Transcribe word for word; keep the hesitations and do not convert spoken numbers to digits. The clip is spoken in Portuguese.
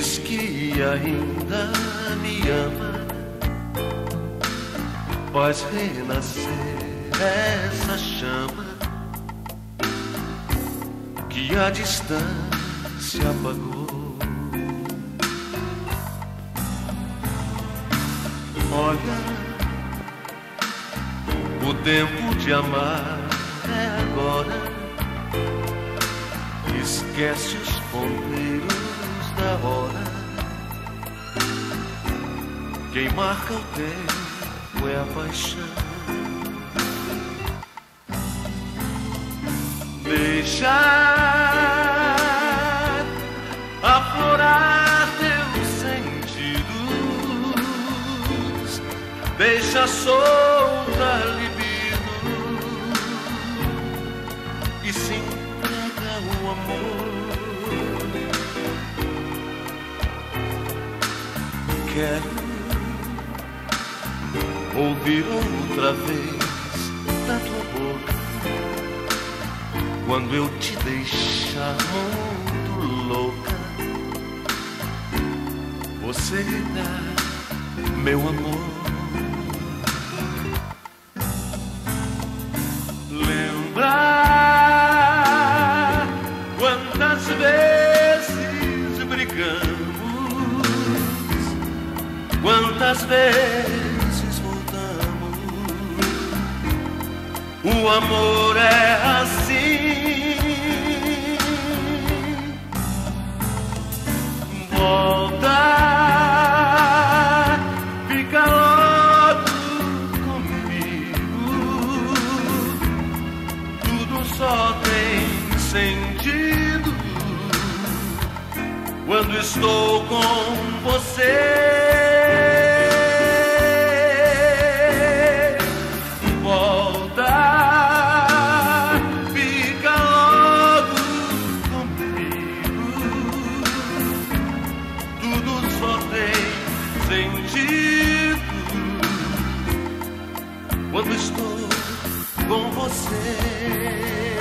diz que ainda me ama, faz renascer essa chama que a distância apagou. Olha, o tempo de amar é agora. Esquece os ponteiros da hora. Quem marca o tempo é a paixão. Deixa aflorar teus sentidos, deixa solta a libido e se entrega o amor. Quero ouvir outra vez da tua boca quando eu te deixar muito louca. Você dá meu amor. Lembrar quantas vezes brigamos, quantas vezes voltamos. O amor é assim. Volta, fica logo comigo. Tudo só tem sentido quando estou com você. Quando estou com você.